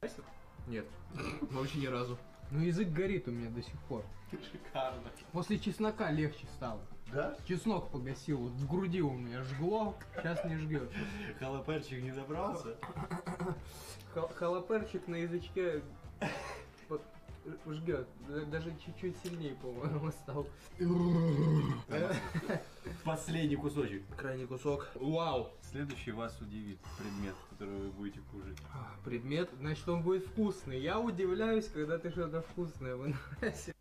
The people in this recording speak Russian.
Нет, вообще ни разу. Ну язык горит у меня до сих пор. Шикарно. После чеснока легче стало. Да? Чеснок погасил, вот в груди у меня жгло, сейчас не жгет. Халаперчик не добрался? Халаперчик на язычке жгет, даже чуть-чуть сильнее, по-моему, стал. Последний кусочек. Крайний кусок. Вау! Следующий вас удивит предмет, который вы будете кушать. Предмет, значит, он будет вкусный. Я удивляюсь, когда ты что-то вкусное выносишь.